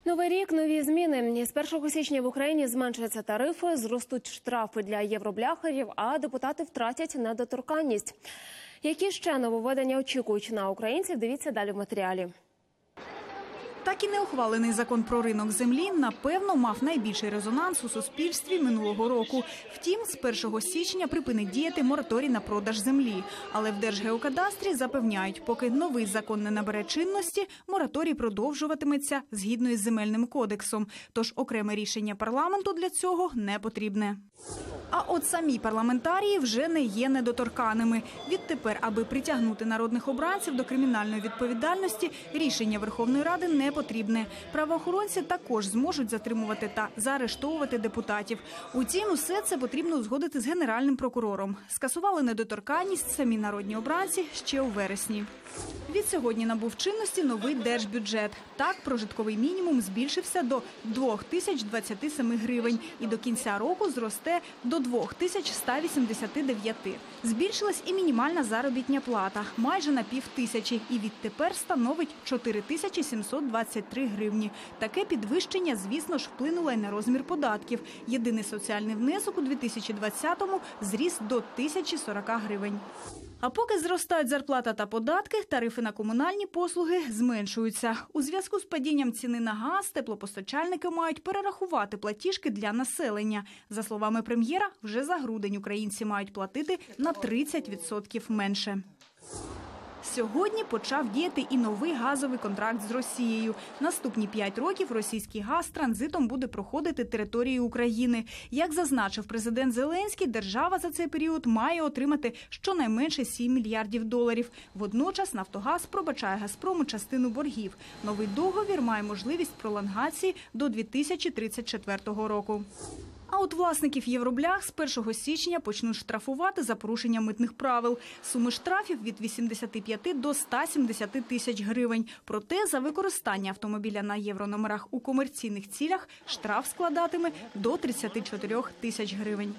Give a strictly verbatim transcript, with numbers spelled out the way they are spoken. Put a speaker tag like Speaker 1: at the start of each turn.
Speaker 1: Новий рік, нові зміни. З першого січня в Україні зменшаться тарифи, зростуть штрафи для євробляхерів, а депутати втратять недоторканність. Які ще нововведення очікують на українців, дивіться далі в матеріалі.
Speaker 2: Так і неухвалений закон про ринок землі, напевно, мав найбільший резонанс у суспільстві минулого року. Втім, з першого січня припинить діяти мораторій на продаж землі. Але в Держгеокадастрі запевняють, поки новий закон не набере чинності, мораторій продовжуватиметься згідно із Земельним кодексом. Тож окреме рішення парламенту для цього не потрібне. А от самі парламентарії вже не є недоторканими. Відтепер, аби притягнути народних обранців до кримінальної відповідальності, рішення Верховної Ради не потрібне. Правоохоронці також зможуть затримувати та заарештовувати депутатів. Утім, усе це потрібно узгодити з Генеральним прокурором. Скасували недоторканність самі народні обранці ще у вересні. Відсьогодні набув чинності новий держбюджет. Так, прожитковий мінімум збільшився до дві тисячі двадцять сім гривень і до кінця року зросте до дві тисячі ста вісімдесят дев'ять. Збільшилась і мінімальна заробітня плата – майже на пів тисячі і відтепер становить чотири тисячі сімсот двадцять три гривні. Таке підвищення, звісно ж, вплинуло й на розмір податків. Єдиний соціальний внесок у дві тисячі двадцятому зріс до тисячі сорок гривень. А поки зростають зарплата та податки, тарифи на комунальні послуги зменшуються. У зв'язку з падінням ціни на газ теплопостачальники мають перерахувати платіжки для населення. За словами прем'єра, вже за грудень українці мають платити на тридцять відсотків менше. Сьогодні почав діяти і новий газовий контракт з Росією. Наступні п'ять років російський газ транзитом буде проходити територією України. Як зазначив президент Зеленський, держава за цей період має отримати щонайменше сім мільярдів доларів. Водночас «Нафтогаз» пробачає «Газпрому» частину боргів. Новий договір має можливість пролонгації до дві тисячі тридцять четвертого року. А от власників євроблях з першого січня почнуть штрафувати за порушення митних правил. Суми штрафів від вісімдесят п'ять до ста сімдесят тисяч гривень. Проте за використання автомобіля на єврономерах у комерційних цілях штраф складатиме до тридцяти чотирьох тисяч гривень.